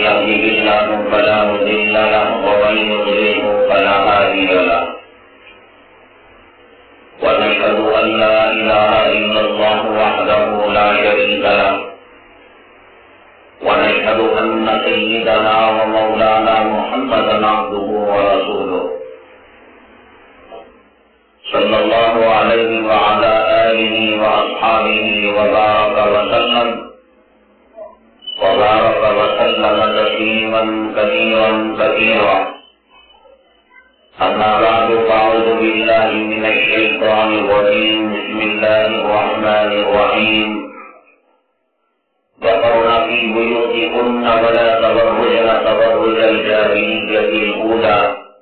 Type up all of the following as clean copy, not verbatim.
يهده الله فلا مضل له ومن يضلله فلا هادي له ونشهد أن لا إله إلا الله وحده لا شريك له ونشهد أن سيدنا ومولانا محمدا عبده ورسوله صلى الله عليه وعلى آله وأصحابه وبارك وسلم تسليما كثيرا كثيرا. أما بعد فأعوذ بالله من الشيطان الرجيم. بسم الله الرحمن الرحيم. وقرن في بيوتكن ولا تبرجن تبرج الجاهلية الأولى.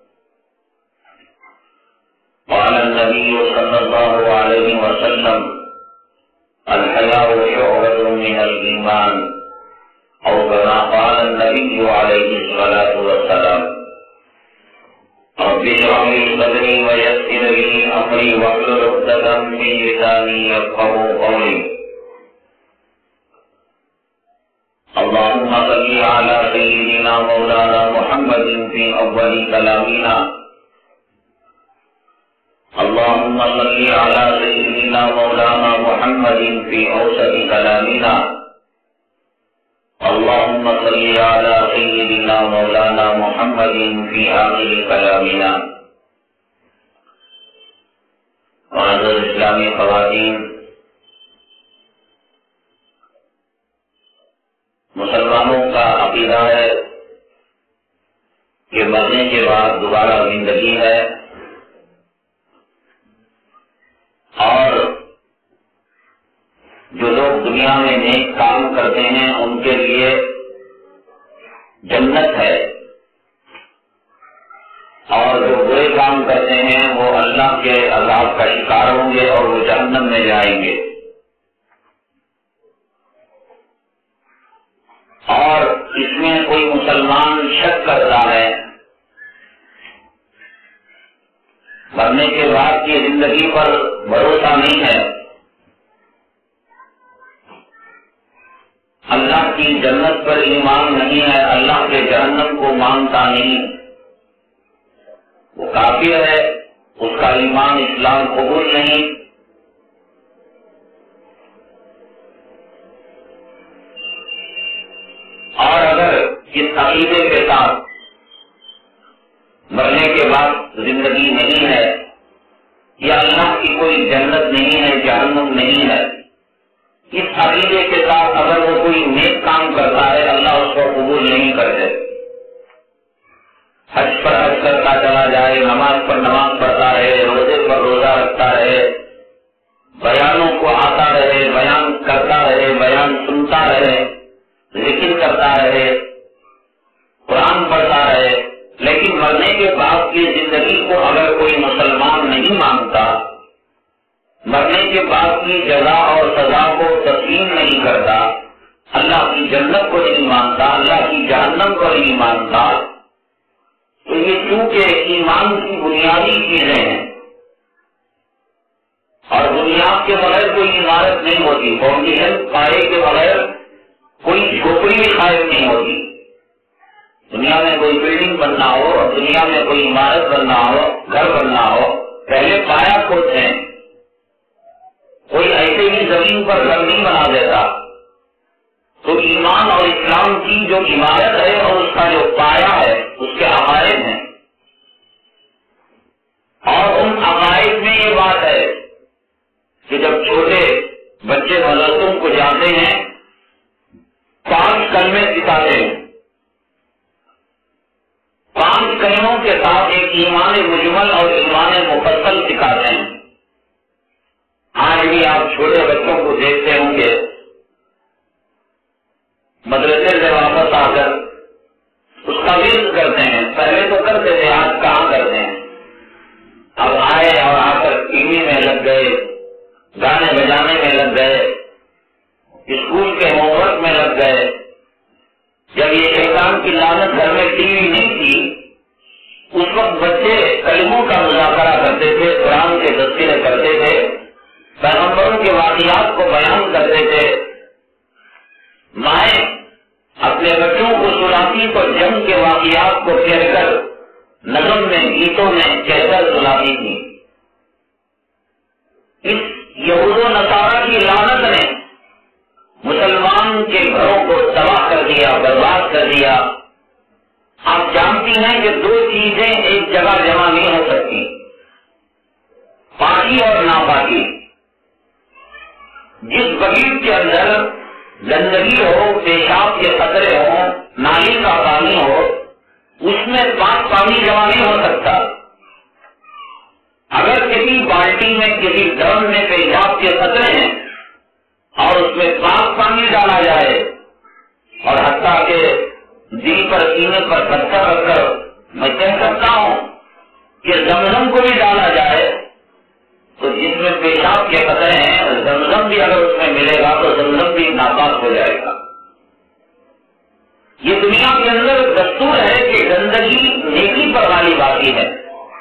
قال النبي صلى الله عليه وسلم: الحياء شعبة من الإيمان، أو كما قال النبي عليه الصلاة والسلام. رب اشرح لي صدري ويسر لي أمري واحلل عقدة من لساني يفقهوا قولي. اللهم صل على سيدنا مولانا محمد في أول كلامنا. اللهم صل على سيدنا مولانا محمد في أوسط كلامنا. اللهم صل على سيدنا مولانا محمد في آخر كلامنا. معزز اسلامی خواتین، مسلمانوں کا عقیدہ ہے کہ مرنے کے بعد دوبارہ زندگی ہے، اور جو لوگ دنیا میں نیک کام کرتے ہیں ان کے لیے جنت ہے، اور جو برے کام کرتے ہیں وہ اللہ کے عذاب کا شکار ہوں گے اور وہ جہنم میں جائیں گے. اور اس میں کوئی مسلمان شک کرتا ہے مرنے کے بعد کی زندگی پر بھروسہ نہیں ہے، اللہ کی جنت پر ایمان نہیں ہے، اللہ کے جہنم کو مانتا نہیں، وہ کافر ہے، اس کا ایمان اسلام قبول نہیں. اور اگر اس عقیدے کے ساتھ مرنے کے بعد زندگی نہیں ہے، یا اللہ کی کوئی جنت نہیں ہے، جہنم نہیں ہے، اس عقیدے کے ساتھ اگر وہ کوئی نیک کام کرتا ہے اللہ اس کو قبول نہیں کرتے. حج پر حج کرتا چلا جائے، نماز پر نماز پڑھتا رہے، روزے پر روزہ رکھتا رہے، بیانوں کو آتا رہے، بیان کرتا رہے، بیان سنتا رہے، ذکر کرتا رہے، قرآن پڑھتا رہے، لیکن مرنے کے بعد کی زندگی کو اگر کوئی مسلمان نہیں مانتا، مرنے کے بعد کی جزا اور سزا کو تسلیم نہیں کرتا، اللہ کی جنت کو نہیں مانتا، اللہ کی جہنم کو نہیں مانتا، تو یہ چونکہ ایمان کی بنیادی چیزیں ہیں، اور بنیاد کے بغیر کوئی عمارت نہیں ہوتی، فاؤنڈیشن پائے کے بغیر کوئی جھوپڑی بھی قائم نہیں ہوتی. دنیا میں کوئی بلڈنگ بننا ہو، دنیا میں کوئی عمارت بننا ہو، گھر بننا ہو، پہلے پایا کھودتے ہیں. کوئی ایسے ہی زمین پر گھر نہیں بنا دیتا. تو ایمان اور اسلام کی جو عمارت ہے اور اس کا جو پایا ہے اس کے عقائد ہیں، اور ان عقائد میں یہ بات ہے کہ جب چھوٹے بچے مدرسوں کو جاتے ہیں 5 کلمے سکھاتے ہیں، 5 کلموں کے ساتھ ایک ایمان مجمل اور ایمان مفصل سکھاتے ہیں. آج بھی آپ چھوٹے بچوں کو دیکھتے ہوں گے مدرسے سے واپس آ کر اس کا ورد کرتے ہیں. پہلے تو کرتے تھے، آج کہاں کرتے ہیں. اب آئے اور آ کر ٹی وی میں لگ گئے، گانے بجانے میں لگ گئے، اسکول کے ہوم ورک میں لگ گئے. جب یہ شیطان کی لعنت گھر میں ٹی وی نہیں تھی، اس وقت بچے کلموں کا مذاکرہ کرتے تھے، قرآن کے تذکرے کرتے تھے، پیغمبروں کے واقعات کو بیان کرتے تھے. مائیں اپنے بچوں کو سناتی تو جنگ کے واقعات کو کہہ کر نظم میں گیتوں میں کہہ کر سناتی تھی. اس یہود و نصارہ کی لعنت نے مسلمان کے گھروں کو تباہ کر دیا، برباد کر دیا. آپ جانتی ہیں کہ دو چیزیں ایک جگہ جمع نہیں ہو سکتی، پاکی اور ناپاکی. جس بغیر کے اندر گندگی ہو، پیشاب کے قطرے ہوں، نالی کا پانی ہو، اس میں پاک پانی جمع نہیں ہو سکتا. اگر کسی بالٹی میں کسی ڈرم میں پیشاب کے قطرے ہیں اور اس میں پاک پانی ڈالا جائے اور حتیٰ کہ دل پر سینے پر پتھر رکھ کر میں کہہ سکتا ہوں کہ زمزم کو بھی ڈالا جائے تو جس میں پیشاب کے قطرے ہیں زمزم بھی اگر اس میں ملے گا تو زمزم بھی ناپاک ہو جائے گا. یہ دنیا کے اندر دستور ہے کہ گندگی نیکی پر غالب آتی ہے،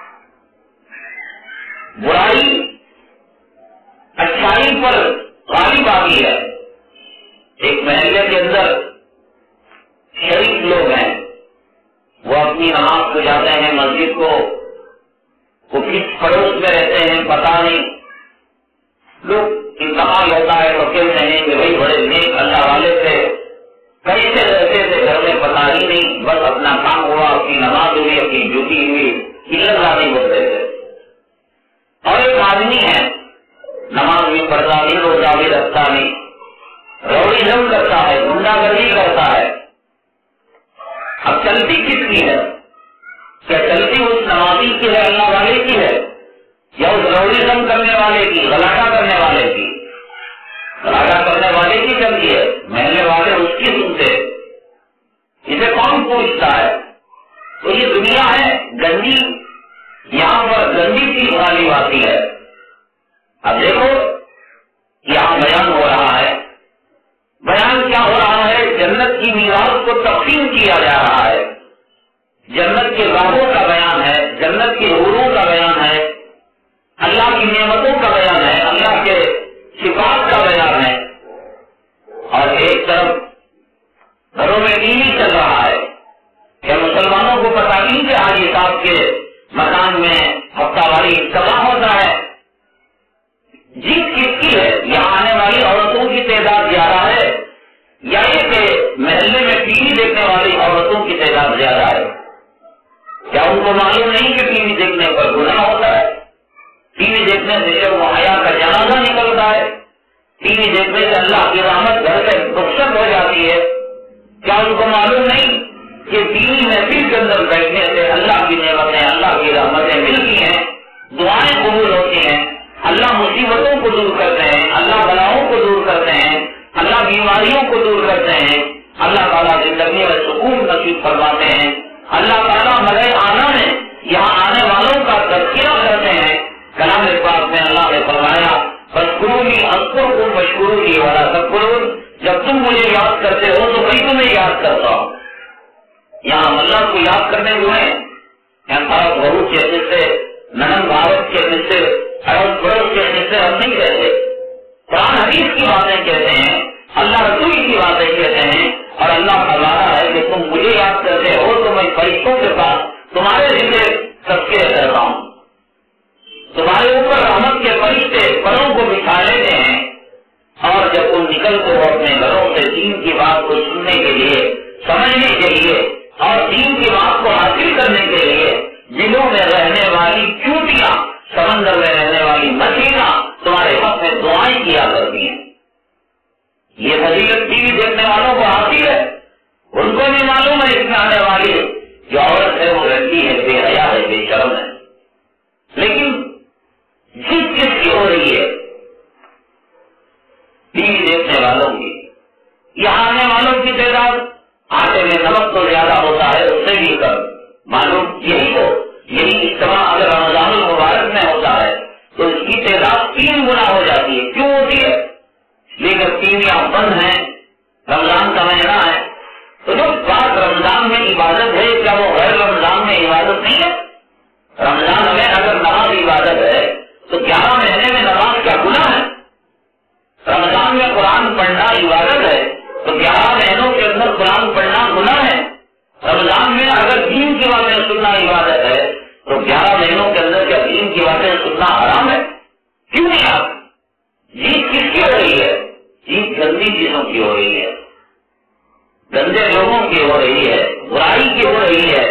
برائی اچھائی پر غالب آتی ہے. ایک محلے کے اندر شریف لوگ ہیں، وہ اپنی نماز کو جاتے ہیں مسجد کو، وہ کس پڑوس میں رہتے ہیں پتہ نہیں. لوگ انتقال ہوتا ہے تو کہتے ہیں کہ بھائی بڑے نیک اللہ والے تھے، کیسے رہتے تھے گھر میں پتہ ہی نہیں، بس اپنا کام ہوا، اپنی نماز ہوئی، اپنی ڈیوٹی ہوئی، اللہ نہیں بولتے تھے. اور ایک آدمی ہے نماز بھی پڑھتا نہیں، روزہ بھی رکھتا نہیں، روڑیزم کرتا ہے، گنڈا گردی کرتا ہے. اب چلتی کس کی ہے؟ کیا چلتی اس نمازی کی ہے، اللہ والے کی ہے، یا اس روڑیزم کرنے والے کی، غلاٹا کرنے والے کی؟ غلاٹا کرنے والے کی چلتی ہے، محلے والے اس کی سنتے. اسے کون پوچھتا ہے؟ تو یہ دنیا ہے گندی، یہاں پر گندی چیز غالب آتی ہے. اب دیکھو یہاں بیان ہو رہا ہے، بیان کیا ہو رہا ہے؟ جنت کی میراث کو تقسیم کیا جا رہا ہے، جنت کے راہوں کا بیان ہے، جنت کے حوروں کا بیان ہے، اللہ کی نعمتوں کا بیان ہے، اللہ کے صفات کا بیان ہے. اور ایک طرف گھروں میں ٹی وی چل رہا ہے. کیا مسلمانوں کو پتہ نہیں کہ حاجی صاحب کے مکان میں ہفتہ واری اجتماع ہوتا ہے؟ جیت کس کی ہے؟ یہاں آنے والی عورتوں کی تعداد زیادہ ہے یا یہ کہ محلے میں ٹی وی دیکھنے والی عورتوں کی تعداد زیادہ ہے؟ کیا ان کو معلوم نہیں کہ ٹی وی دیکھنے پر گناہ ہوتا ہے؟ ٹی وی دیکھنے سے جب حیا کا جنازہ نکلتا ہے، ٹی وی دیکھنے سے اللہ کی رحمت گھر سے رخصت ہو جاتی ہے. کیا ان کو معلوم نہیں کہ دینی محفل کے اندر بیٹھنے سے اللہ کی نعمتیں، اللہ کی رحمتیں ملتی ہیں، دعائیں قبول ہوتی ہیں، اللہ مصیبتوں کو دور کرتے ہیں، اللہ بلاؤں کو دور کرتے ہیں، اللہ بیماریوں کو دور کرتے ہیں، اللہ تعالیٰ زندگی میں سکون نصیب فرماتے ہیں، اللہ تعالیٰ ملے آنا میں یہاں آنے والوں کا تذکرہ کرتے ہیں. کلام پاک میں اللہ نے فرمایا فاذکرونی اذکرکم واشکرونی ولا تکفرون، جب تم مجھے یاد کرتے ہو تو میں تمہیں یاد کرتا ہوں. یہاں اللہ کو یاد کرنے ہوئے یہاں بہو کہنے سے، ننم بھارت کہنے سے، اڑوس پڑوس کہنے سے ہم نہیں کہتے. قرآن حدیث کی باتیں کہتے ہیں، اللہ رسول کی باتیں کہتے ہیں، اور اللہ کا وعدہ ہے کہ تم مجھے یاد کرتے ہو تو میں فرشتوں کے پاس تمہارے ذکر تذکرے کرتا ہوں. تمہارے اوپر رحمت کے فرشتے پروں کو بچھا لیتے ہیں، اور جب تم نکلتے ہو اپنے گھروں سے دین کی بات کو سننے کے لیے، سمجھنے کے لیے اور دین کی بات کو حاصل کرنے کے لیے، دلوں میں رہنے والی چوٹیاں، سمندر میں رہنے والی مچھلیاں تمہارے حق میں دعائیں کیا کرتی ہیں. یہ فضیلت ٹی وی دیکھنے والوں کو حاصل ہے، ان کو بھی معلوم ہے اس میں آنے والی جو عورت ہے وہ لڑکی ہے، بے حیا ہے، بے شرم ہے. لیکن جس چیز کی ہو رہی ہے ٹی وی دیکھنے والوں کی، یہاں آنے والوں کی تعداد آٹے میں نمک تو زیادہ ہوتا ہے، اس سے بھی کم. معلوم یہی اجتماع اگر رمضان المبارک میں ہوتا ہے تو اس کی تعداد 3 گنا ہو جاتی ہے. کیوں ہوتی ہے؟ لیکن ٹیویاں بند ہیں، رمضان کا مہینہ ہے، تو جو بات رمضان میں عبادت ہے کیا وہ غیر رمضان میں عبادت نہیں ہے؟ رمضان میں اگر نماز عبادت ہے تو 11 مہینے میں نماز کیا گناہ ہے؟ رمضان میں قرآن پڑھنا عبادت ہے تو 11 مہینوں کے اندر قرآن سننا عبادت ہے تو 11 مہینوں کے اندر کیا دین کی باتیں سننا حرام ہے؟ کیوں نہیں آپ؟ جیت کس کی ہو رہی ہے؟ جیت گندی چیزوں کی ہو رہی ہے، گندے لوگوں کی ہو رہی ہے، برائی کی ہو رہی ہے،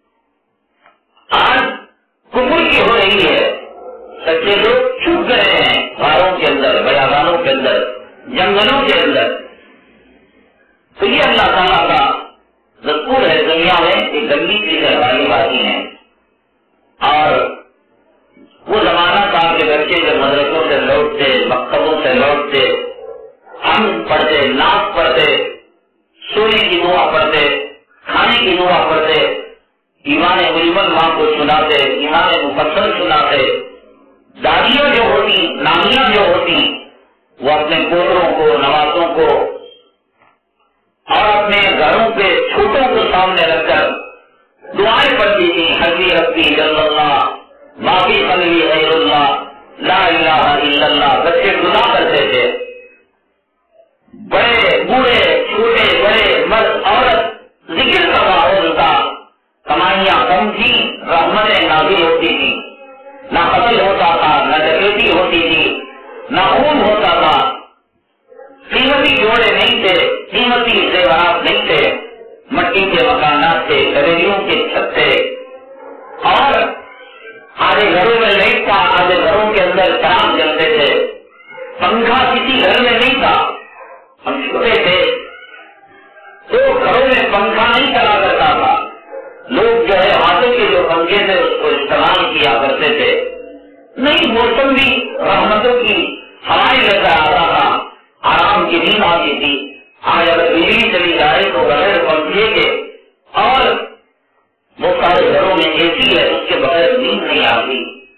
آج کفر کی ہو رہی ہے۔ سچے لوگ چھپ گئے ہیں غاروں کے اندر، بیابانوں کے اندر، جنگلوں کے اندر۔ تو یہ اللہ تعالیٰ کا دستور ہے دنیا میں کہ گندی چیزیں غالب آتی ہیں۔ اور وہ زمانہ تھا کہ بچے جب مدرسوں سے لوٹتے، مکتبوں سے لوٹتے، ہم پڑھتے، نعت پڑھتے، سونے کی دعا پڑھتے، کھانے کی دعا پڑھتے، ایمان مجمل ماں کو سناتے، ایمان مفصل سناتے، دادیاں جو ہوتی، نانیاں جو ہوتی، وہ اپنے پوتروں کو، نوازوں کو اور اپنے گھروں کے چھوٹوں کو سامنے رکھ کر دعائیں پڑھتی تھی، حسبی ربی جل اللہ، معافی قلبی غیر اللہ، لا الہ الا اللہ۔ بچے دعا کرتے تھے، بڑے بوڑھے چھوٹے بڑے مرد عورت ذکر کا ماحول تھا، کمائیاں کم تھی، رحمتیں نازل ہوتی تھی، نہ قتل ہوتا تھا، نہ ڈکیتی ہوتی تھی، نہ خون ہوتا تھا، قیمتی جوڑے نہیں تھے، قیمتی زیورات نہیں تھے، مٹی کے مکانات تھے، گلیوں کے چھت تھے، اور آدھے گھروں میں نہیں تھا، آدھے گھروں کے اندر چراغ جلتے تھے، پنکھا کسی گھر میں نہیں تھا۔ ہم چھوٹے تھے تو گھروں میں پنکھا نہیں چلا کرتا تھا، لوگ جو ہے ہاتھوں کے جو پنکھے تھے اس کو استعمال کیا کرتے تھے۔ نہیں، موسم بھی رحمتوں کی ہوائیں لے کر آتا تھا، آرام کی نیند آتی تھی۔ آج اگر بجلی چلی جائے تو بغیر پنکھے کے، اور وہ سارے گھروں میں اے سی ہے، اس کے بغیر نیند نہیں آتی۔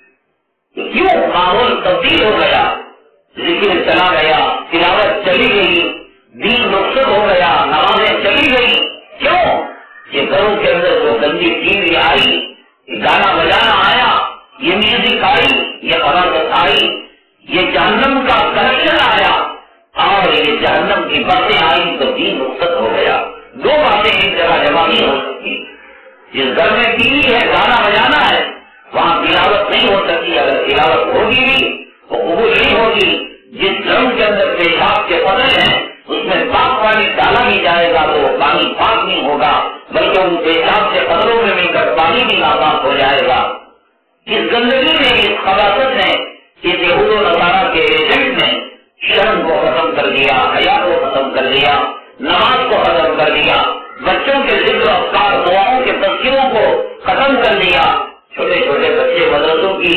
کیوں؟ ماحول تبدیل ہو گیا، ذکر چلا گیا، تلاوت چلی گئی، دین رخصت ہو گیا، نمازیں چلی گئی۔ کیوں؟ یہ گھروں کے اندر جو گندی ٹی وی آئی، یہ گانا بجانا آیا، یہ میوزک آئی، یہ عبادت آئی، یہ جہنم کا کنیکشن آیا، اور یہ جہنم کی باتیں آئی تو دین رخصت ہو گیا۔ دو باتیں ایک جگہ جمع نہیں ہو سکتی۔ جس گھر میں ٹی وی ہے، گانا بجانا ہے، وہاں تلاوت نہیں ہو سکتی۔ اگر تلاوت ہوگی بھی تو قبول نہیں ہوگی۔ جس ڈرم کے اندر پیشاب کے قدر ہیں اس میں پاک پانی ڈالا بھی جائے گا تو وہ پانی پاک نہیں ہوگا، بلکہ ان پیشاب کے قدروں میں مل کر پانی بھی ناپاک ہو جائے گا۔ اس گندگی نے، اس خباثت نے، اس یہود و نصارہ کے ایجنٹ نے شرم کو ختم کر دیا، حیا کو ختم کر دیا، نماز کو ختم کر دیا، بچوں کے ذکر افکار دعاؤں کے تذکروں کو ختم کر دیا۔ چھوٹے چھوٹے بچے مدرسوں کی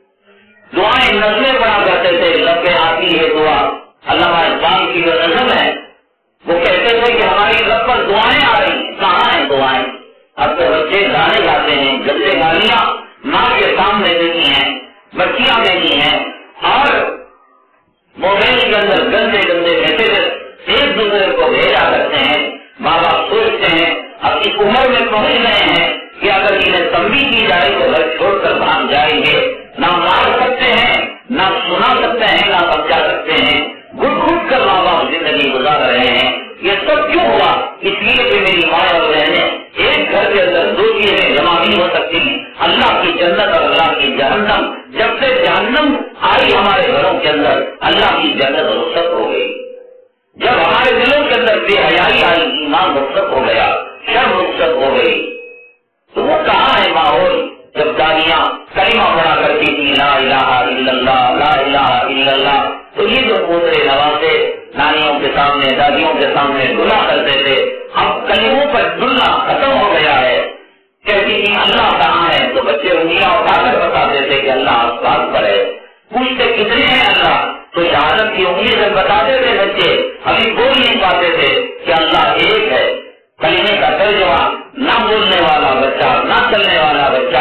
دعائیں نظمیں پڑھا کرتے تھے، لبے آتی ہے دعا۔ علامہ اقبال کی جو نظم ہے وہ کہتے تھے کہ ہماری لب پر دعائیں آ رہی ہیں، کہاں ہیں دعائیں؟ اب تو بچے گانے گاتے ہیں، گندے گالیاں ماں کے سامنے دیتی ہیں، بچیاں دیتی ہیں، اور موبائل کے اندر گندے گندے میسیجز ایک دوسرے کو بھیجا کرتے ہیں۔ ماں باپ سوچتے ہیں اب اس عمر میں پہنچ گئے ہیں کہ اگر انہیں تنبیہ کی جائے تو گھر چھوڑ کر بھاگ جائیں گے، نہ مار سکتے ہیں، نہ سنا سکتے ہیں، نہ سمجھا سکتے ہیں، گھٹ گھٹ کر ماں باپ زندگی گزار رہے ہیں۔ یہ سب کیوں ہوا؟ اس لیے کہ میری ماں اور بہنیں ایک گھر کے اندر دو چیزیں جمع نہیں ہو سکتی، اللہ کی جنت اور اللہ کی جہنم۔ جب سے جہنم آئی ہمارے گھروں کے اندر، اللہ کی جنت رخصت ہو گئی۔ جب ہمارے دلوں کے اندر بے حیائی آئی، ایمان رخصت ہو گیا، شرم رخصت ہو گئی۔ تو وہ کہاں ہے ماحول جب دانیاں کلمہ پڑھا کرتی تھی، لا الہ الا اللہ، لا الہ الا اللہ؟ تو یہ جو پوترے نوازے نانیوں کے سامنے، دادیوں کے سامنے دھلا کرتے تھے، اب کلموں پر دھلنا ختم ہو گیا ہے۔ کہتی تھی اللہ کہاں ہے؟ تو بچے انگلیاں اٹھا کر بتاتے تھے کہ اللہ آسمان پر ہے۔ پوچھتے کتنے ہیں اللہ؟ تو شہادت کی انگلی سے بتاتے تھے بچے، ابھی بول نہیں پاتے تھے کہ اللہ ایک ہے۔ کلمے کا ترجمہ نہ بولنے والا بچہ، نہ چلنے والا بچہ،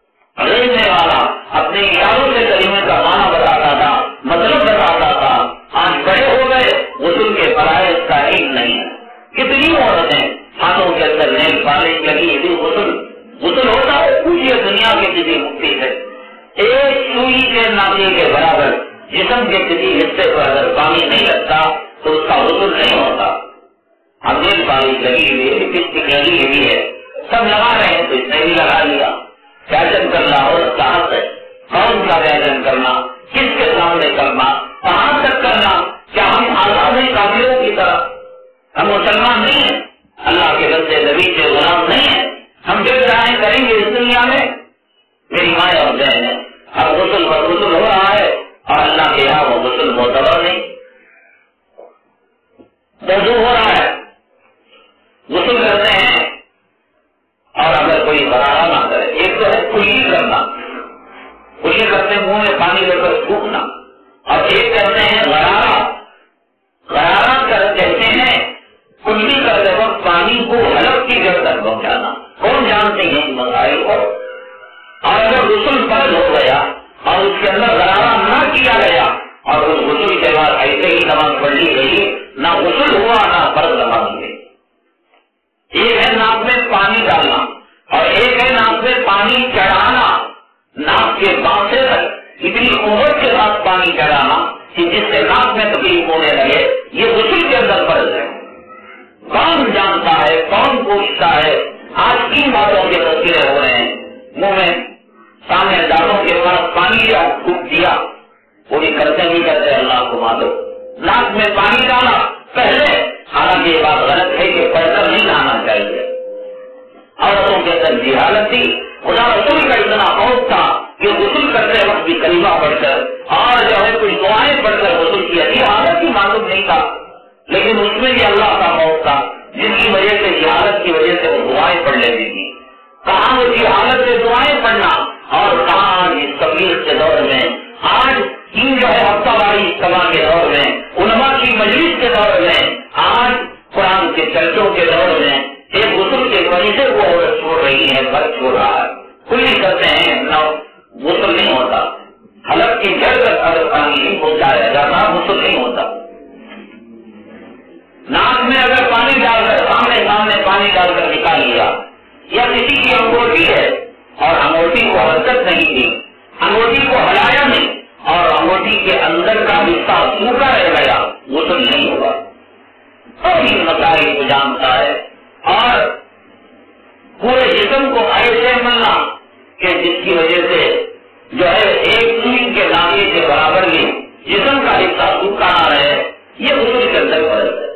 رہنے والا اپنے اشاروں سے کلمے کا معنی بتاتا تھا، مطلب بتاتا تھا۔ آج بڑے ہو گئے، غسل کے فرائض کا علم نہیں ہے۔ کتنی عورتیں ہاتھوں کے اندر نیل پالش لگی، یہ بھی غسل ہوتا ہے؟ پوچھئے دنیا کے کسی مفتی سے، ایک سوئی کے ناکے کے برابر جسم کے کسی حصے پر اگر پانی نہیں لگتا تو اس کا غسل نہیں ہوتا۔ اب نیل پالش لگی ہوئی ہے، لپسٹک لگی ہوئی ہے، سب لگا رہے ہیں تو اس سے دل لگا لیا. فیشن کرنا اور ساتھ ہے. کون سا فیشن کرنا, کس کے سامنے کرنا, کہاں تک کرنا؟ کیا ہم آزاد ہیں کافروں کی طرح؟ ہم مسلمان نہیں ہیں, اللہ کے بندے نبی کے غلام نہیں ہیں. ہم جو چاہیں کریں گے اس دنیا میں. میری مائیں اور بہن ہے, اب غسل غسل ہو رہا ہے اور اللہ کے یہاں وہ غسل معتبر نہیں. وضو ہو رہا ہے, غسل کرتے ہیں اور اگر کوئی غرارہ نہ کرے. ایک تو ہے کلی کرنا, کلی کرتے ہیں منہ میں پانی لے کر تھوکنا, اور ایک کرتے ہیں غرارہ. غرارہ کہتے ہیں کلی کرتے وقت پانی کو حلق کی جگہ تک پہنچانا. کون جانتے ہیں ان مسائل کو؟ اور اگر غسل فرض ہو گیا اور اس کے اندر غرارہ نہ کیا گیا اور اس غسل کے بعد ایسے ہی نماز پڑھ لی گئی, نہ غسل ہوا نہ فرض نماز ہوئی. ایک ہے ناک میں پانی ڈالنا اور ایک ہے ناک میں پانی چڑھانا. ناک کے بانسے تک اتنی قوت کے ساتھ پانی چڑھانا کہ جس سے ناک میں تکلیف ہونے لگے, یہ غسل کے اندر فرض ہے. کون جانتا ہے, کون پوچھتا ہے؟ آج کن باتوں کے تذکرے ہو رہے ہیں. منہ میں سامنے دانتوں کے پاس پانی پھونک دیا, پوری کرتے نہیں کرتے اللہ کو معلوم. ناک میں پانی ڈالا پہلے, حالانکہ یہ بات غلط ہے کہ پڑھ کر نہیں لانا چاہیے. عورتوں کے اندر جہالت تھی. خدا رسول کا اتنا خوف تھا کہ غسل کرتے وقت بھی کلمہ پڑھ کر اور جو ہے کچھ دعائیں پڑھ کر غسل کیا. یہ حالت بھی معلوم نہیں تھا, لیکن اس میں بھی اللہ کا خوف تھا, جس کی وجہ سے جہالت کی وجہ سے وہ دعائیں پڑھ لیتی تھی. کہاں وہ جہالت سے دعائیں پڑھنا اور کہاں اس تبلیغ کے دور میں, آج ان جو ہے ہفتہ واری اجتماع کے دور میں, علماء کی مجلس کے دور میں, آج قرآن کے چرچوں کے دور میں ایک غسل کے فریضے کو عورت چھوڑ رہی ہے, فرض چھوڑ رہا ہے. کلی کرتے ہیں نہ غسل نہیں ہوتا. حلق کی جڑ تک اگر پانی نہیں پہنچایا جاتا غسل نہیں ہوتا. ناک میں اگر پانی ڈال کر سامنے پانی ڈال کر نکال لیا, یا کسی کی انگوٹھی ہے اور انگوٹھی کو حرکت نہیں دی, انگوٹھی کو ہلایا نہیں اور انگوٹھی کے اندر کا حصہ سوکھا رہ گیا, غسل نہیں ہوگا. اور ان مسائل کو جانتا ہے اور پورے جسم کو ایسے ملنا کہ جس کی وجہ سے جو ہے ایک سوئی کے دانے کے برابر بھی جسم کا حصہ سوکھا نہ رہے, یہ غسل کے اندر فرض ہے.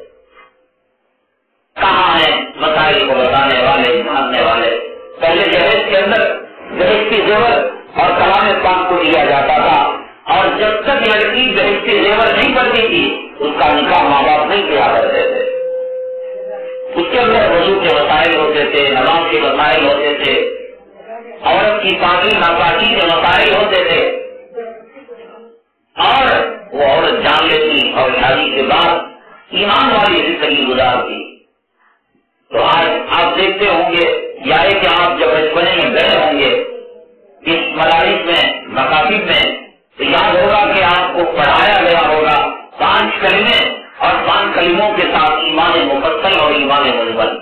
کہاں ہے مسائل کو بتانے والے, جاننے والے؟ پہلے جہیز کے اندر جہیز کی زیور اور کلام پاک کو دیا جاتا تھا, اور جب تک لڑکی جہیز کی زیور نہیں کرتی تھی اس کا نکاح ماں باپ نہیں کیا کرتے تھے. اس کے اندر وضو کے مسائل ہوتے تھے, نماز کے مسائل ہوتے تھے, عورت کی پاکی ناپاکی کے مسائل ہوتے تھے, اور وہ عورت جان لیتی اور شادی کے بعد ایمان والی زندگی گزارتی. تو آج آپ دیکھتے ہوں گے یا کہ آپ جب بچپنے میں گئے ہوں گے اس مدارس میں, مکاتب میں, تو یاد ہوگا کہ آپ کو پڑھایا گیا ہوگا 5 کلمے اور 5 کلموں کے ساتھ ایمان مفصل اور ایمان مجمل.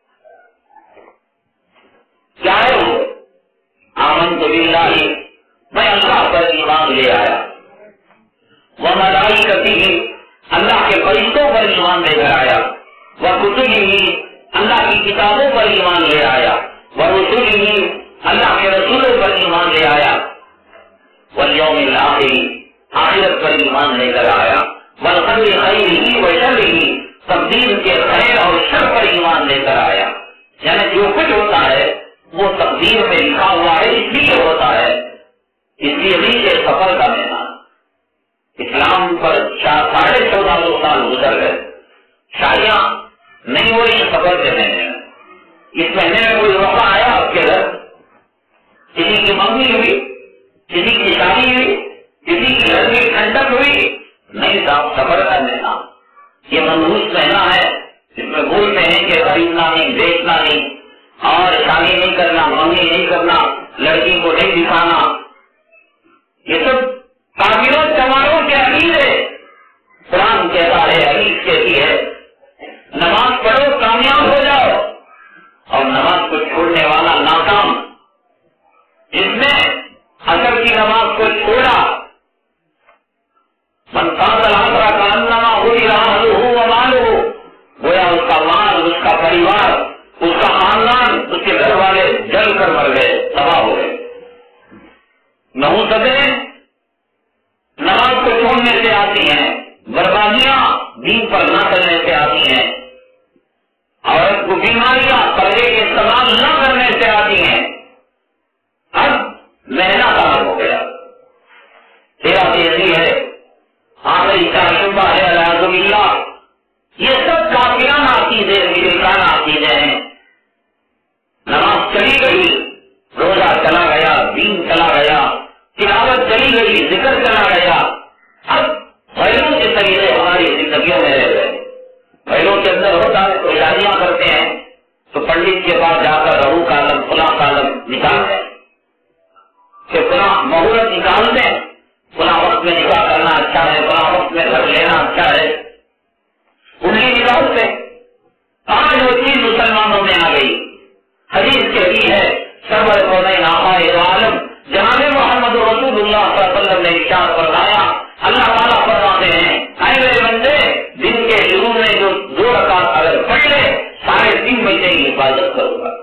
کیا ہے وہ؟ آمنت باللہ, میں اللہ پر ایمان لے آیا. وہ ملائکتہ, اللہ کے فرشتوں پر ایمان لے کر آیا. وہ کتبہ, اللہ کی کتابوں پر ایمان لے آیا. ورسلہ, اللہ کے رسولوں پر ایمان لے آیا. والیوم الآخر, آخرت پر ایمان لے کر آیا. والقدر خیرہ وشرہ, تقدیر کے خیر اور شر پر ایمان لے کر آیا. یعنی جو کچھ ہوتا ہے وہ تقدیر میں لکھا ہوا ہے, اس لیے ہوتا ہے. اس لیے بھی یہ سفر کا میدان. اسلام پر 1450 سال گزر گئے, شادیاں نہیں ہوئی سفر کے مہینے میں. اس مہینے میں کوئی وقت آیا آپ کے گھر, کسی کی منگنی ہوئی, کسی کی شادی ہوئی, کسی کی گھر کی ٹھنڈک ہوئی؟ نہیں صاحب, سفر کا مہینہ یہ منحوس مہینہ ہے. اس میں بولتے ہیں کہ خریدنا نہیں, بیچنا نہیں, اور شادی نہیں کرنا, منگنی نہیں کرنا, لڑکی کو نہیں دکھانا. یہ سب کافروں چماروں کے عقیدے. قرآن کہتا ہے, حدیث کہتی ہے, نماز پڑھو کامیاب ہو جاؤ, اور نماز کو چھوڑنے والا ناکام. اس نے اثر کی نماز کو چھوڑا. من قاتل آخرا کا انما ہوئی رہا مالو, گویا اس کا مال, اس کا پریوار, اس کا خاندان, اس کے گھر والے جل کر مر نحوستیں نماز کو چھوڑنے سے آتی ہیں، بربادیاں دین پر نہ چلنے سے آتی ہیں، عورت کو بیماریاں پردے کے استعمال نہ کرنے سے آتی ہیں۔ اب مہینہ کام ہو گیا، تیرا تیزی ہے، آخری شبہ ہے، الحمد للہ، یہ سب کافرانہ عقیدے، مشرکانہ عقیدے ہیں۔ نماز چلی گئی، روزہ چلا گیا، دین چلا گیا، تلاوت چلی گئی، ذکر چلا گیا، اب غیروں کے طریقے ہماری زندگیوں میں رہ گئے۔ غیروں کے اندر ہوتا ہے تو شادیاں کرتے ہیں تو پنڈت کے پاس جا کر رہو کالم فلاں کالم نکالتے ہیں کہ فلاں مہورت نکالتے ہیں، فلاں وقت میں نکاح کرنا اچھا ہے، فلاں وقت میں گھر لینا اچھا ہے، انہیں نکالتے ہیں۔ آج وہ چیز مسلمانوں میں آ گئی۔ حدیث کہتی ہے سرور قونین آقائے عالم جناب محمد رسول اللہ صلی اللہ علیہ وسلم نے ارشاد فرمایا، اللہ تعالیٰ فرماتے ہیں اے میرے بندے، دن کے شروع میں جو 2 رکعت اگر پڑھ لے، سارے 3 مہینے کی حفاظت کروں گا۔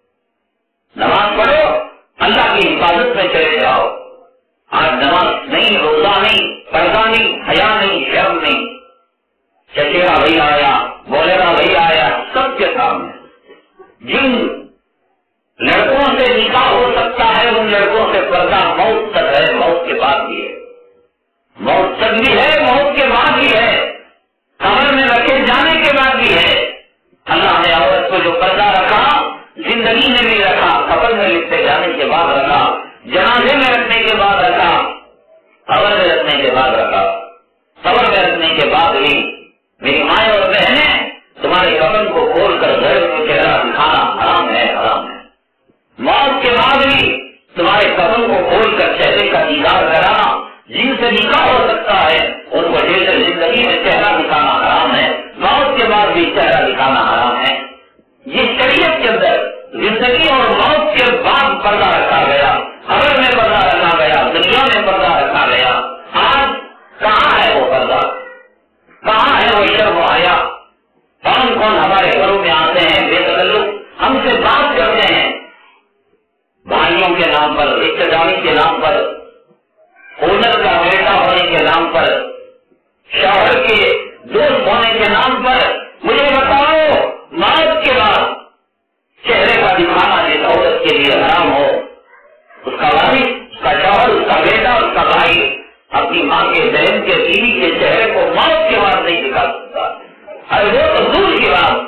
نماز پڑھو، اللہ کی حفاظت میں چلے جاؤ۔ آج نماز نہیں، روزہ نہیں، پردہ نہیں، حیا نہیں، شرم نہیں، چچیرا بھائی آیا، بولیرا بھائی آیا، سب کے سامنے جن لڑکوں سے نکاح ہو سکتا ہے ان لڑکوں سے پردہ موت تک ہے، موت کے بعد بھی ہے، موت تک بھی ہے، موت کے بعد بھی ہے، قبر میں رکھے جانے کے بعد بھی ہے۔ اللہ نے عورت کو جو پردہ رکھا، زندگی میں بھی رکھا، قبر میں لکھتے جانے کے بعد رکھا، جنازے میں رکھنے کے بعد رکھا، قبر میں رکھنے کے بعد رکھا، قبر میں رکھنے کے بعد بھی میری مائیں اور بہنیں، تمہارے کفن کو کھول کر غیر کو چہرہ دکھانا حرام ہے، حرام ہے۔ موت کے بعد بھی تمہارے کفن کو کھول کر چہرے کا دیدار کرانا، جن سے نکاح ہو سکتا ہے ان کو لے کر زندگی میں چہرہ دکھانا حرام ہے، موت کے بعد بھی چہرہ دکھانا حرام ہے۔ یہ شریعت کے اندر زندگی اور موت کے بعد پردہ رکھا گیا، قبر میں پردہ رکھا گیا، دنیا میں پردہ رکھا گیا۔ آج کہاں ہے وہ پردہ، کہاں ہے وہ شرم و حیا؟ کون کون ہمارے گھروں میں آتے ہیں، بے تعلق ہم سے بات کرتے ہیں، بھائیوں کے نام پر، رشتے داری کے نام پر، اونر کا بیٹا ہونے کے نام پر، شوہر کے دوست ہونے کے نام پر۔ مجھے بتاؤ، موت کے بعد چہرے کا دکھانا جس عورت کے لیے حرام ہو، اس کا والد، اس کا شوہر، اس کا بیٹا، اس کا بھائی اپنی ماں کے، بہن کے، بیوی کے چہرے کو موت کے بعد نہیں دکھا سکتا۔ ارے وہ تو دور کی بات،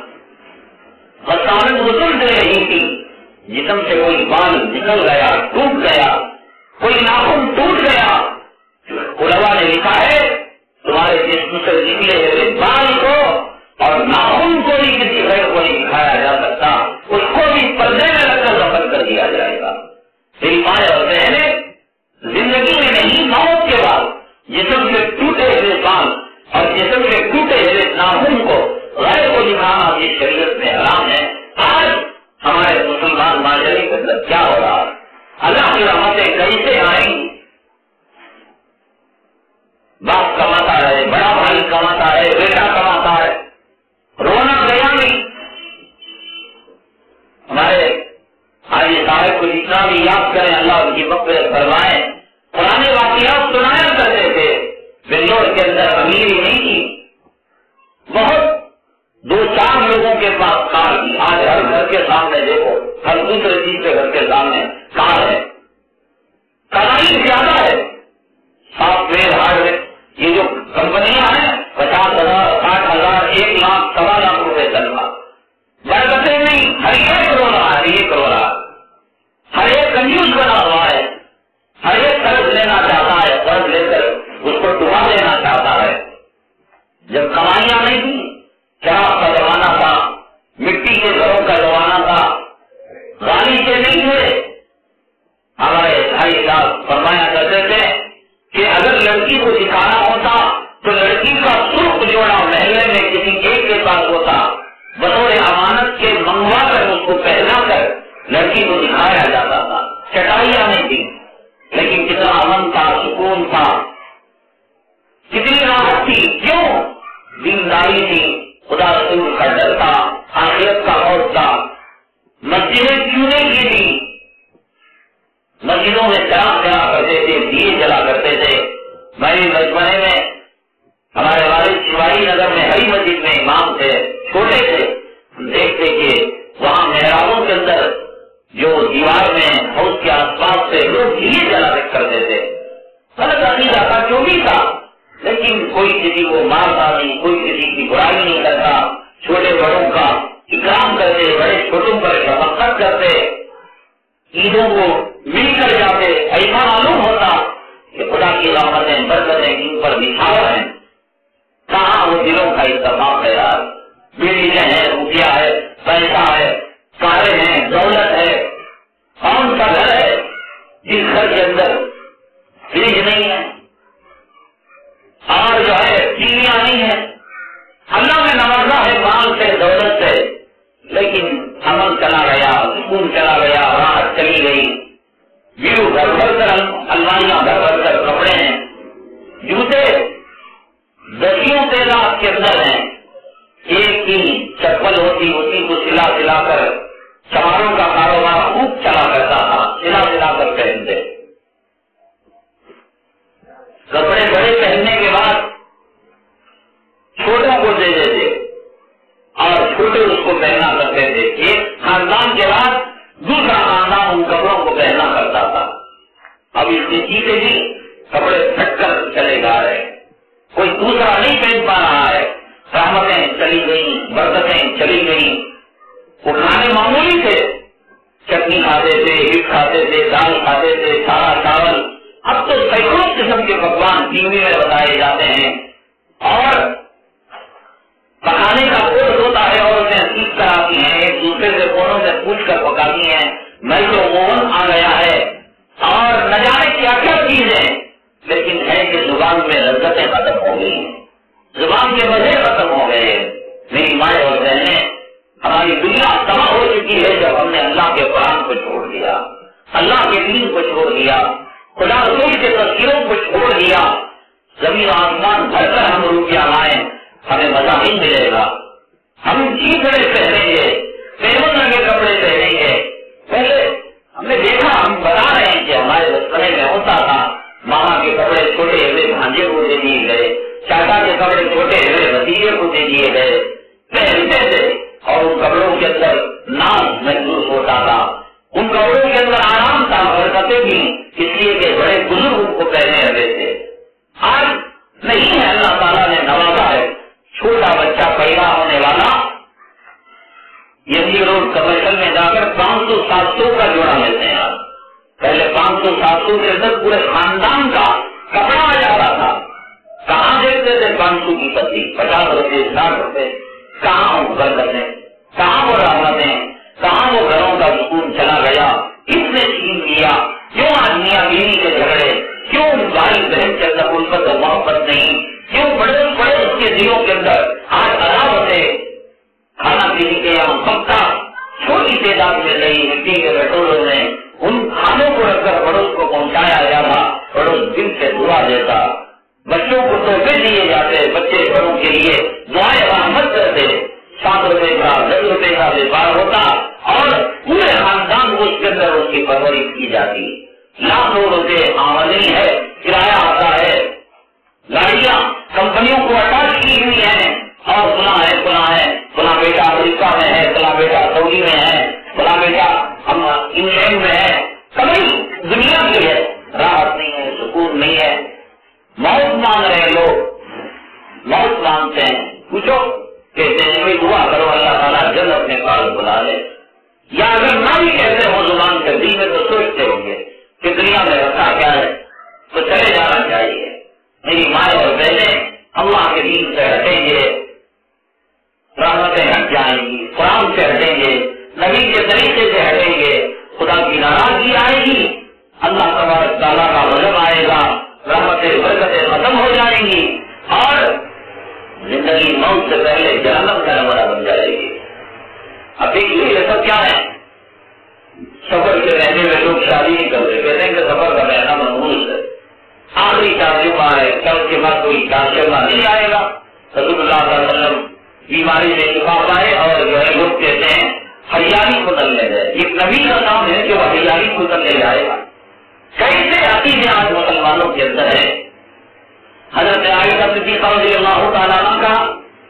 بسانت وصول دے رہی تھی، جسم سے کوئی بال نکل گیا، ٹوٹ گیا، کوئی ناخن ٹوٹ گیا، علماء نے لکھا ہے تمہارے جسم سے نکلے ہوئے بال کو اور ناخن کو بھی کسی غیر کو نہیں دکھایا جا سکتا، اس کو بھی پردے میں رکھ کر دفن کر دیا جائے گا۔ میری مائیں اور بہنیں، زندگی میں نہیں، موت کے بعد جسم سے ٹوٹے ہوئے بال اور جسم سے ٹوٹے ہوئے ناخن کو غیر کو دکھانا یہ شریعت میں حرام ہے۔ آج ہمارے مسلمان معاشرے کے اندر کیا ہو رہا ہے؟ اللہ کی رحمتیں کیسے آئیں؟ باپ کماتا ہے، بڑا بھائی کماتا ہے، بیٹا کماتا ہے، رونا گیا نہیں۔ ہمارے حاجی صاحب کو جتنا بھی یاد کریں، اللہ ان کی مغفرت فرمائے، پرانے واقعات سنایا کرتے تھے۔ بنگلور کے اندر امیری نہیں تھی، بہت 2-4 لوگوں کے پاس کار تھی۔ آج ہر گھر کے سامنے دیکھو، ہر دوسرے چیز کے گھر کے سامنے کار ہے، کمائی زیادہ ہے۔ سافٹ ویئر، ہارڈ ویئر، یہ جو کمپنیاں ہیں 50,000، 60,000، 1 لاکھ، 1.25 لاکھ روپے تنخواہ، برکتیں نہیں، ہر ایک رو رہا ہے، یہ کرو رہا ہے، ہر ایک کنجوس بنا ہوا ہے، ہر ایک قرض لینا چاہتا ہے، قرض لے کر اس کو ڈبا دینا چاہتا ہے۔ جب کمائیاں نہیں تھی، شراب کا زمانہ تھا، مٹی کے گھروں کا زمانہ تھا، غالی کے نہیں تھے، ہمارے بھائی صاحب فرمایا کرتے تھے کہ اگر لڑکی کو دکھانا ہوتا تو لڑکی کا سرخ جوڑا محلے میں کسی ایک کے پاس ہوتا، بطور امانت کے منگوا کر اس کو پہنا کر لڑکی کو دکھایا جاتا تھا۔ چٹائیاں نہیں تھی، لیکن کتنا امن تھا، سکون تھا، کتنی راحت تھی۔ کیوں؟ دینداری تھی، خدا رسول کا ڈر تھا، آخرت کا خوف تھا۔ مسجدیں کیوں نہیں کی تھی؟ مسجدوں میں چراغ جلا کرتے تھے، دیے جلا کرتے تھے. میری بچپنے میں ہمارے والد شیوائی نگر میں ہری مسجد میں امام تھے، چھوٹے تھے. دیکھتے کہ وہاں محرابوں کے اندر جو دیوار میں ہاؤس کے آس پاس سے لوگ دیے جلا کرتے تھے. غلط عقیدہ تھا، جو بھی تھا، لیکن کوئی کسی کو مارتا نہیں، کوئی کسی کی برائی نہیں کرتا، چھوٹے بڑوں کا اکرام کرتے، بڑے چھوٹوں پر شفقت کرتے، عیدوں کو مل کر جاتے. ایسا معلوم ہوتا کہ خدا کی رحمتیں برکتیں ان پر نچھاور ہیں. کہاں وہ دلوں کا اتفاق ہے یار؟ بلڈنگیں ہیں، روپیہ ہے، پیسہ ہے، کاریں ہیں، دولت ہے. کون سا گھر ہے جس گھر کے اندر فریج نہیں ہے اور جو ہے ٹیویاں نہیں ہے؟ اللہ نے نوازا ہے مال سے، دولت سے، لیکن عمل چلا گیا، سکون چلا گیا، راحت چلی گئی. ویو گھر بھر کر، الماریاں گھر بھر کر، کپڑے ہیں، جوتے دسیوں تعداد کے اندر ہیں. ایک ہی چپل ہوتی، اسی کو سلا سلا کر چماروں کا کاروبار خوب چلا کرتا تھا، سلا سلا کر پہنتے. کپڑے بڑے پہننے کے بعد چھوٹوں کو دے دیتے اور چھوٹے اس کو پہنا کرتے تھے. ایک خاندان کے بعد دوسرا خاندان ان کپڑوں کو پہنا کرتا تھا. اب اس کے جیتے جی کپڑے پھٹ کر چلے جا رہے، کوئی دوسرا نہیں پہن پا رہا ہے. رحمتیں چلی گئی، برکتیں چلی گئی. وہ کھانے معمولی تھے، چٹنی کھاتے تھے، ہٹ کھاتے تھے، دال کھاتے تھے، سارا چاول. اب تو سینکڑوں قسم کے پکوان ٹی وی میں بتائے جاتے ہیں اور پکانے کا کورس ہوتا ہے اور انہیں سیکھ کر آتی ہیں، ایک دوسرے سے فونوں سے پوچھ کر پکاتی ہیں. میں تو اوون آ گیا ہے اور نہ جانے کیا کیا چیزیں، لیکن ہے کہ زبان میں لذتیں ختم ہو گئی ہیں، زبان کے مزے ختم ہو گئے. میری مائیں اور بہنیں، ہماری دنیا تباہ ہو چکی ہے جب ہم نے اللہ کے قرآن کو چھوڑ دیا، اللہ کے دین کو چھوڑ دیا، خدا رسول کے تذکروں کو چھوڑ دیا. زمین آسمان بھر کر ہم روپیہ لائیں، ہمیں مزہ نہیں ملے گا. ہم چیزیں پہنیں گے، پیون رنگ کے کپڑے پہنیں گے. پہلے ہم نے دیکھا، ہم بتا رہے ہیں کہ ہمارے بچپنے میں ہوتا تھا، ماما کے کپڑے چھوٹے ہوئے بھانجے کو دے دیے گئے، چاچا کے کپڑے چھوٹے ہوئے بھتیجے کو دے دیے گئے. پہنتے تھے اور ان کپڑوں کے اندر نام محسوس ہوتا تھا، ان کپڑوں کے اندر آرام تھا، برکتیں بھی، اس لیے کہ بڑے بزرگ کو پہنے ہوئے تھے. آج نہیں ہے، اللہ تعالیٰ نے نوازا ہے. چھوٹا بچہ پیدا ہونے والا یہ روڈ کمرشل میں جا کر 500-700 کا جوڑا لیتے ہیں. آپ پہلے 500-700 کے اندر پورے خاندان کا کپڑا آ جاتا تھا. کہاں دیکھتے تھے 500 کی پتی، 50 روپے، 60 روپے. کہاں وہ برکتیں، کہاں وہ رحمتیں، کہاں وہ گھروں کا سکون چلا گیا. اس نے چھین لیا. کیوں آج میاں بیوی کے جھگڑے، کیوں بھائی بہن کے اندر الفت و محبت نہیں، کیوں بڑے بڑے اس کے دلوں کے اندر آج عداوتیں. کھانا پینے کے یہاں پکا چھوٹی تعداد میں رہی، مٹی کے بٹوروں میں ان کھانوں کو رکھ کر پڑوس کو پہنچایا جاتا، پڑوس دل سے دعا دیتا. بچوں کو تحفے دیے جاتے، بچے بڑوں کے لیے دعائیں رحمت کرتے. 7 روپے کا 10 روپے کا ویپار ہوتا اور پورے خاندان کو اس کے اندر اس کی پرورش کی جاتی. لاکھوں روپے آمدنی ہے، کرایہ آتا ہے، گاڑیاں کمپنیوں کو اٹیچ کی ہوئی ہیں اور فلاں بیٹا امریکہ میں ہے، فلاں بیٹا سعودی میں ہے، فلاں بیٹا انگلینڈ میں ہے. کبھی دنیا کی ہے، راحت نہیں ہے، سکون نہیں ہے. موت مانگ رہے لوگ، موت مانگتے ہیں. پوچھو، کہتے ہیں کہ دعا کرو اللہ تعالیٰ جلد اپنے پاس بلا لے. یا اگر نہ بھی کہتے ہو زبان کے دل میں تو سوچتے ہوں گے کہ دنیا میں رکھا کیا ہے، تو چلے جانا چاہیے. میری مائیں اور بہنیں، اللہ کے دین سے ہٹیں گے، رحمتیں ہٹ جائیں گی. قرآن سے ہٹیں گے، نبی کے طریقے سے ہٹیں گے، خدا کی ناراضگی آئے گی، اللہ تبارک تعالیٰ کا غضب آئے گا، رحمتیں برکتیں ختم ہو جائیں گی اور زندگی موت سے پہلے جہنم کا نمونہ بن جائے گی. اب دیکھیے یہ سب کیا ہے؟ سفر کے رہنے میں لوگ شادی نہیں کرتے، کہتے ہیں کہ سفر کا رہنا منحوس ہے. آخری ترجمہ ہے، کل کے بعد کوئی ترجمہ نہیں آئے گا. رسول اللہ صلی اللہ علیہ وسلم بیماری سے شفا پائے اور جو ہے لوگ کہتے ہیں ہریالی کو تلنے گئے. ایک نبی کا کام ہے کہ وہ ہریالی کو تلنے جائے گا. چیزیں آج مسلمانوں کے اندر ہے. حضرت عائشہ صدیقہ رضی اللہ تعالیٰ عنہ کا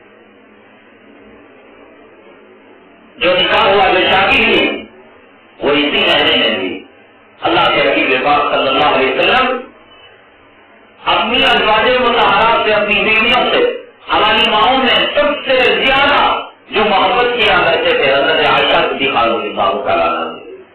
جو نکاح ہوا، جو شادی ہوئی، وہ اسی مہینے میں ہوئی. اللہ کے حبیب پاک صلی اللہ علیہ وسلم اپنی ازواج مطہرات سے، اپنی بیویوں سے، ہماری ماؤں میں سب سے زیادہ جو محبت کیا کرتے تھے حضرت عائشہ صدیقہ رضی اللہ تعالیٰ عنہ.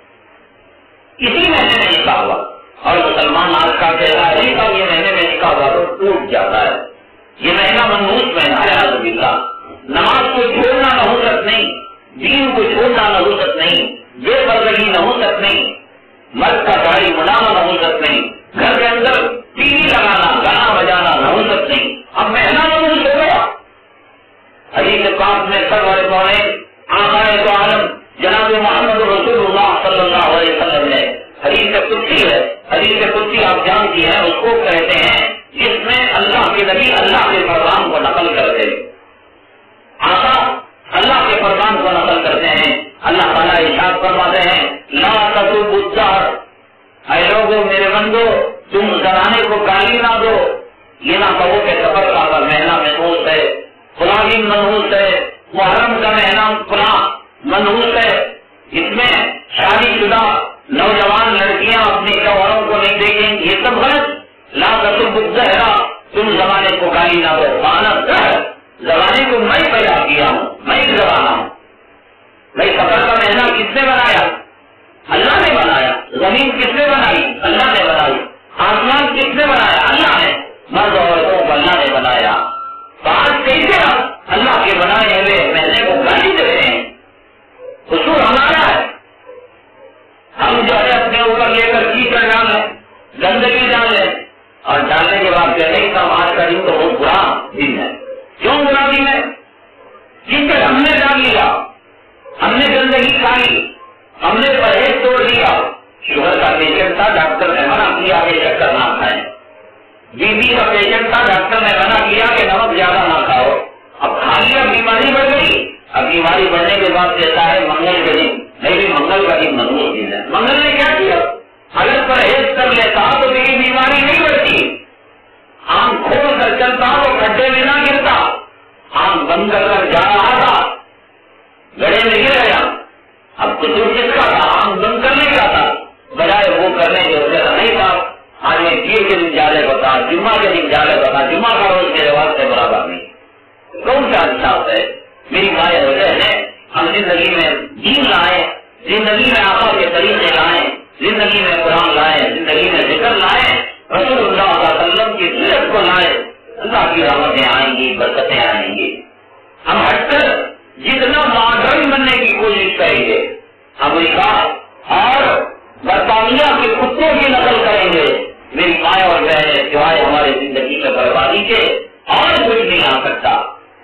اسی مہینے میں نکاح ہوا. اور مسلمان آج کا کہنا ہے کہ یہ مہینے میں نکاح ہوا تو ٹوٹ جاتا ہے. یہ مہینہ منحوس مہینہ ہے. الحمد للہ نماز کو چھوڑنا نحوست نہیں، دین کو چھوڑنا نحوست نہیں، بے پردگی نحوست نہیں، مرد کا داڑھی منانا نحوست نہیں، گھر کے اندر ٹی وی لگانا، گانا بجانا نحوست نہیں. اب مہینہ منحوس ہو گیا. حدیث پاک میں سرور کونین آقائے تو عالم جناب محمد رسول اللہ صلی اللہ علیہ وسلم نے حدیث قدسی ہے. حدیث قدسی آپ جانتی ہیں، اس کو کہتے ہیں جس میں اللہ کے نبی اللہ کے فرمان کو نقل کرتے ہیں. آقا اللہ کے فرمان کو نقل کرتے ہیں. اللہ تعالیٰ ارشاد فرماتے ہیں لا تسبوا الدہر، اے لوگوں میرے بندو تم زمانے کو گالی نہ دو. یہ نہ کہو کہ سفر کا مہینہ منحوس ہے، فلاں دن منحوس ہے، محرم کا مہینہ فلاں منحوس ہے، اس میں شادی شدہ نوجوان لڑکیاں اپنی شوہروں کو نہیں دیکھیں گی. یہ سب غلط. لا تسبوا الدہر، تم زمانے کو گالی نہ دو. فانا الدہر، زمانے کو میں پیدا کیا ہوں، میں زمانہ ہوں. بھائی سفر کا مہینہ کس نے بنایا؟ اللہ نے بنایا. زمین کس نے بنائی؟ اللہ نے بنائی. آسمان کس نے بنایا؟ اللہ نے. مرد عورتوں کو اللہ نے بنایا. تو آج کیسے اللہ کے بنائے ہوئے مہینے کو گالی دے رہے ہیں؟ قصور ہمارا ہے. ہم جو ہے اپنے اوپر لے کر کیچڑ ڈالیں، گندگی ڈالیں، اور ڈالنے کے بعد کہتے ہیں کہ آج کا دن تو بہت برا دن ہے. کیوں برا دن ہے؟ کیچڑ ہم نے ڈال لیا، ہم نے گندگی کھائی، ہم نے پرہیز توڑ دیا. شوگر کا پیشنٹ تھا، ڈاکٹر نے منع کیا کہ شکر نہ کھائیں. بی پی کا پیشنٹ تھا، ڈاکٹر نے منع کیا کہ نمک زیادہ نہ کھاؤ. اب کھا لیا، بیماری بڑھ گئی. اب بیماری بڑھنے کے بعد کہتا ہے منگل کے دن، نہیں بھی منگل کا دن منحوس دن ہے. منگل نے کیا کیا؟ اگر پرہیز کر لیتا تو میری بیماری نہیں بڑھتی. آنکھ کھول کر چلتا تو کھڈے میں نہ گرتا. آنکھ بند کر جا رہا تھا، گڑے میں گر گیا. اب قصور کس کا تھا؟ آنکھ بند کرنے کا تھا، بجائے وہ کرنے کے وجہ نہیں تھا. آج میں پیر کے دن جالے بتا، جمعہ کے دن جالے بتا. جمعہ کا روز میرے واسطے برابر نہیں. کون سا انصاف ہے؟ میری مائیں وجہ ہے ہم زندگی میں دین لائیں، زندگی میں آقا کے طریقے لائیں، زندگی میں قرآن لائیں، زندگی میں ذکر لائیں، رسول اللہ صلی اللہ علیہ وسلم کی سیرت کو لائیں. اللہ کی رحمتیں آئیں گی، برکتیں آئیں گی. ہم ہٹ کر جتنا ماڈرن بننے کی کوشش کریں گے، امریکہ اور برطانیہ کے کتوں کی نقل کریں گے، میری مائیں اور بہنیں سوائے ہماری زندگی میں بربادی کے اور کچھ نہیں آ سکتا.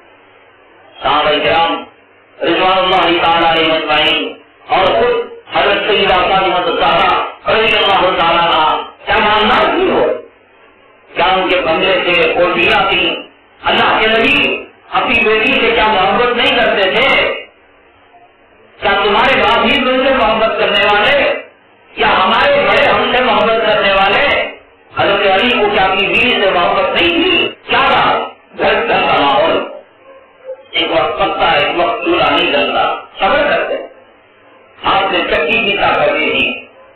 صحابہ کرام رضوان اللہ تعالیٰ علیہ اجمعین اور خود حضرت سیدہ فاطمہ الزہرا رضی اللہ تعالیٰ عنہا کیا ماننا کی ہو؟ کیا ان کے بندے سے کوٹیاں تھیں؟ اللہ کے نبی اپنی بیٹی سے کیا محبت نہیں کرتے تھے؟ کیا تمہارے باپ ہی تم سے محبت کرنے والے، یا ہمارے بڑے ہم سے محبت کرنے والے؟ حضرت علی کو کیا اپنی بیوی سے محبت نہیں تھی؟ کیا رہا گھر کا ماحول، ایک وقت پکتا ایک وقت چولہا نہیں جلتا، صبر کرتے. ہاتھ سے چکی پیتا کرتی تھی،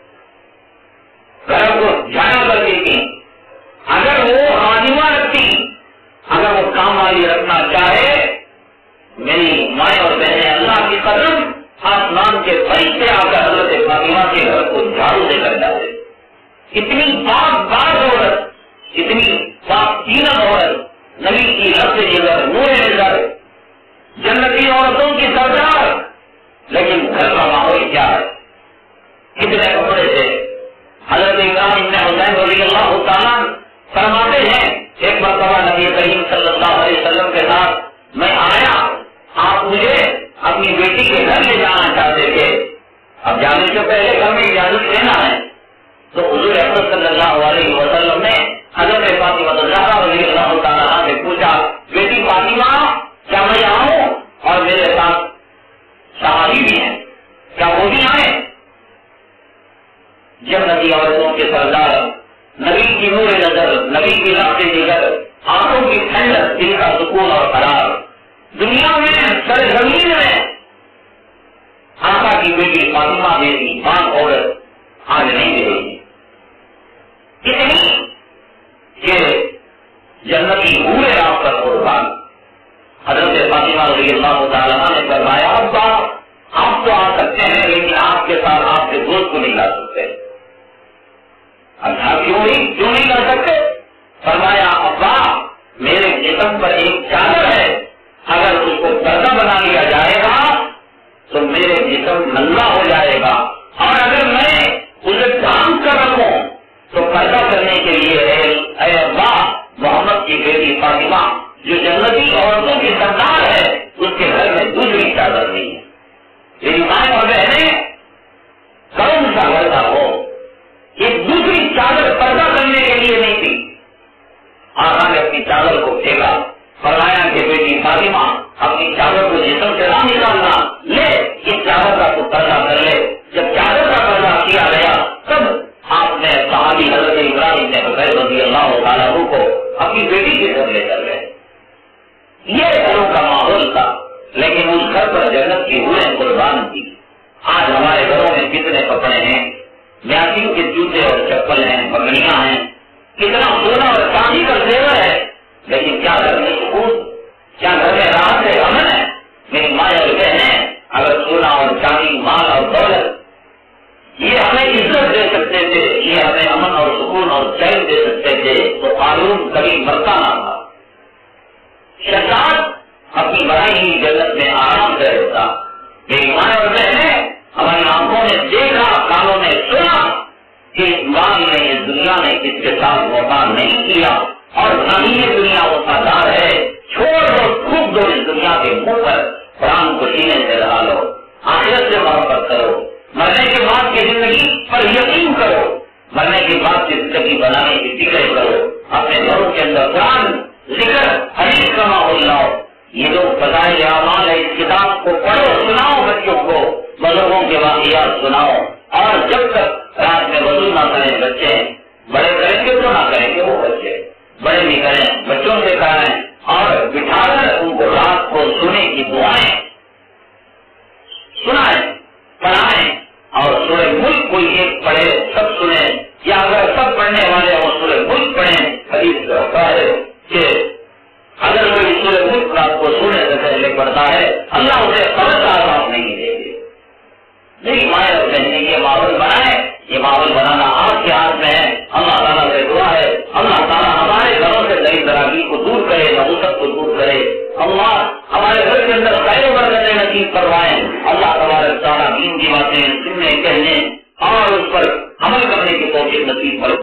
گھر کو جھاڑا کرتی تھی. اگر وہ خادمہ رکھتی، اگر وہ کام والی رکھنا چاہے، میری مائیں اور بہنیں اللہ کی قدم آسمان کے فرشتے آ کر حضرت فاطمہ کے گھر کو جھاڑو دے کر جاتے. اتنی پاک باز عورت، اتنی پاک تینت عورت، نبی کی رب نظر، نور نظر، جنتی عورتوں کی سردار، لیکن گھر کا ماحول کیا ہے؟ کتنے کپڑے تھے؟ حضرت عمران ابن حسین رضی اللہ تعالیٰ فرماتے ہیں ایک مرتبہ نبی کریم صلی اللہ علیہ وسلم کے ساتھ میں آیا، آپ مجھے اپنی بیٹی کے گھر لے جانا چاہتے تھے. اب جانے سے پہلے گھر میں اجازت لینا ہے. تو حضور اکرم صلی اللہ علیہ وسلم نے حضرت فاطمہ الزہرا رضی اللہ تعالیٰ سے پوچھا، بیٹی فاطمہ کیا میں آؤں؟ اور میرے ساتھ صحابی بھی ہیں، کیا وہ بھی آئے؟ جنتی عورتوں کے سردار نبی کی نور نظر، نبی کی لاشے جگر، آنکھوں کی ٹھنڈک، دل کا سکون اور قرار. دنیا میں سر زمین میں آقا کی بیٹی فاطمہ جیسی پاک عورت آج نہیں ملے گی. اتنی کہ جنتی پورے رات پر قربان. حضرت فاطمہ رضی اللہ تعالیٰ نے فرمایا ابا آپ تو آ سکتے ہیں لیکن آپ کے ساتھ آپ کے دوست کو نہیں لا سکتے. اچھا کیوں نہیں لا سکتے؟ فرمایا ابا میرے جسم پر ایک چادر ہے، اگر اس کو پردہ بنا لیا جائے گا تو میرے جسم ننگا ہو جائے گا، اور اگر میں اسے ڈھانپ کر رکھوں تو پردہ کرنے کے لیے اے ابا محمد کی بیٹی فاطمہ جو جنتی عورتوں کی سردار ہے اس کے گھر میں دوسری چادر نہیں ہے. میری مائیں اور بہنیں کون سا گھر تھا وہ؟ ایک دوسری چادر پردہ کرنے کے لیے نہیں تھی. آقا نے اپنی چادر کو پھینکا، فرمایا کہ بیٹی فاطمہ اپنی چادر کو جسم سے نہ نکالنا، لے اس چادر کا تو پردہ کر لے. جب چادر کا پردہ کیا گیا تب آپ نے صحابی حضرت ابراہیم نے حسین رضی اللہ تعالیٰ کو اپنی بیٹی کے گھر لے کر گئے. یہ گھروں کا ماحول تھا، لیکن اس گھر پر جنت کی حوریں قربان تھی. آج ہمارے گھروں میں کتنے کپڑے ہیں، میاں کے جوتے اور چپل ہیں، پگڑیاں ہیں، کتنا سونا اور چاندی کا زیور ہے، لیکن کیا گھر میں سکون، کیا گھر میں راحت ہے، امن ہے؟ میری ماں اور بہنیں اگر سونا اور چاندی، مال اور دولت یہ ہمیں عزت دے سکتے تھے، یہ ہمیں امن اور سکون اور چین دے سکتے تھے تو قانون کبھی مرتا نہ تھا. شیطان اپنی بنائی ہوئی جنت میں آرام سے رہتا. میری ماں اور بہنیں ہماری آنکھوں نے دیکھا، کانوں نے سنا کہ اقبال نے اس دنیا میں کس کے ساتھ وفا نہیں کیا، اور نہ ہی یہ دنیا وفادار ہے. چھوڑ دو، تھوک دو اس دنیا کے منہ پر، قرآن کو سینے سے لگا لو، آخرت سے محبت کرو، مرنے کے بعد کی زندگی پر یقین کرو، مرنے کے بعد کی زندگی بنانے کی فکر کرو. اپنے گھروں کے اندر قرآن، ذکر، حدیث کا ماحول لاؤ. یہ لوگ فضائل اعمال ہے، اس کتاب کو پڑھو، سناؤ بچوں کو، بزرگوں کے واقعات سناؤ. اور جب تک رات میں وضو نہ کریں بچے، بڑے کریں گے تو نہ کریں گے وہ بچے، بڑے بھی کریں، بچوں سے کرائیں اور بٹھا کر ان کو رات کو سونے کی دعائیں سنائیں، پڑھائیں. اور سورہ ملک کوئی ایک پڑھے، سب سنیں، یا اگر سب پڑھنے والے ہوں سورہ ملک پڑھیں. حدیث ہوتا ہے کہ اگر کوئی سورہ ملک رات کو سونے سے پہلے پڑھتا ہے اللہ اسے قبر کا عذاب نہیں دے گے. نہیں مائیں اور بہنیں یہ ماحول بنائے، یہ ماحول بنانا آپ کے ہاتھ میں ہے. اللہ تعالیٰ سے دعا ہے اللہ تعالیٰ ہمارے گھروں سے نئی دراگی کو دور کرے، نبوت کو دور کرے. اللہ ہمارے گھر کے اندر خیر و برکتیں نصیب کروائیں. اللہ تبارک تعالیٰ دین کی باتیں سننے، کہنے اور اس پر عمل کرنے کی توفیق نصیب کرے.